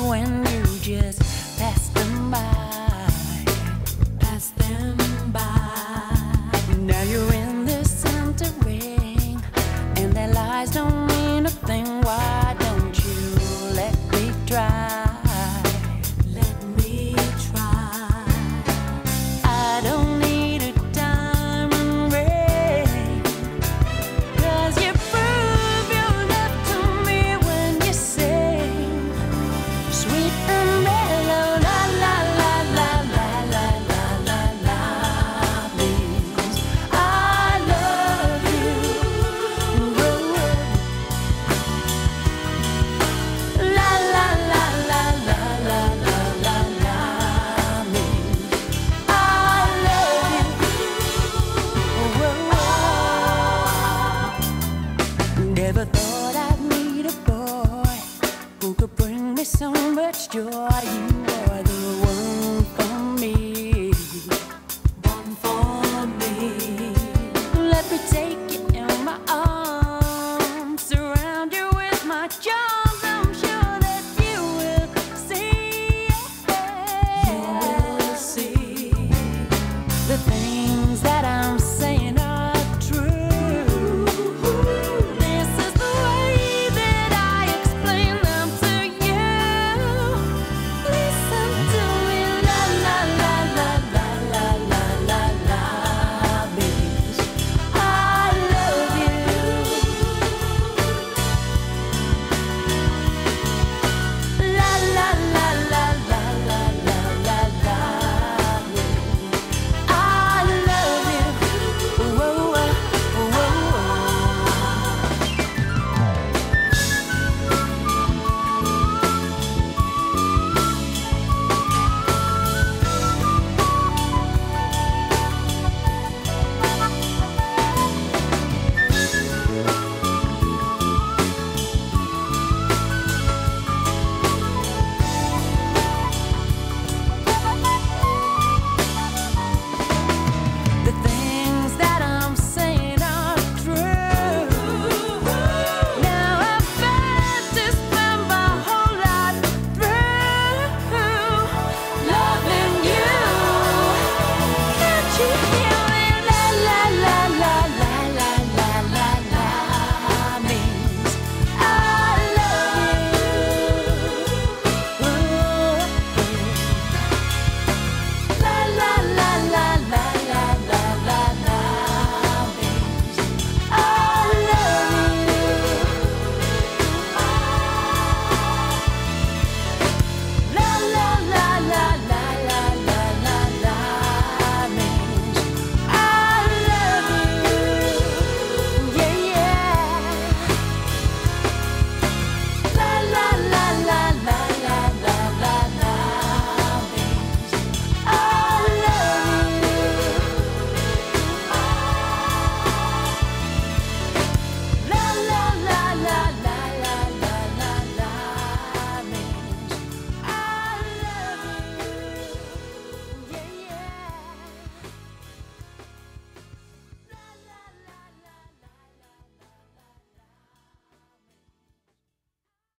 when you just pass them by. Pass them by. Now you're in the center ring, and their lies don't mean a thing. Why don't you let me try? Let me try. I don't need a diamond ring, 'cause you prove your love to me when you sing sweet and mellow, la la la la la la la la la, means I love you. Whoa. La la la la la la la la la, means I love you. Whoa. Never thought I'd meet a boy who could bring me so much joy. You are the one for me. One for me. Let me take